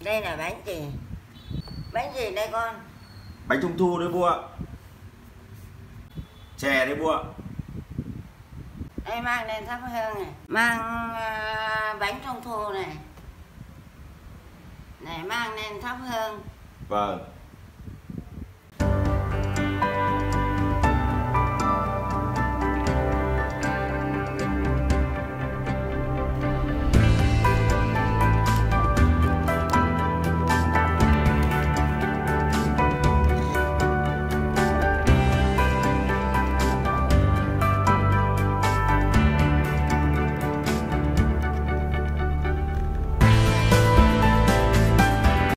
Đây là bánh gì? Bánh gì đây con? Bánh trung thu đấy vua. Chè đấy vua. Đây mang lên thắp hương này. Mang bánh trung thu này. Này mang lên thắp hương. Vâng.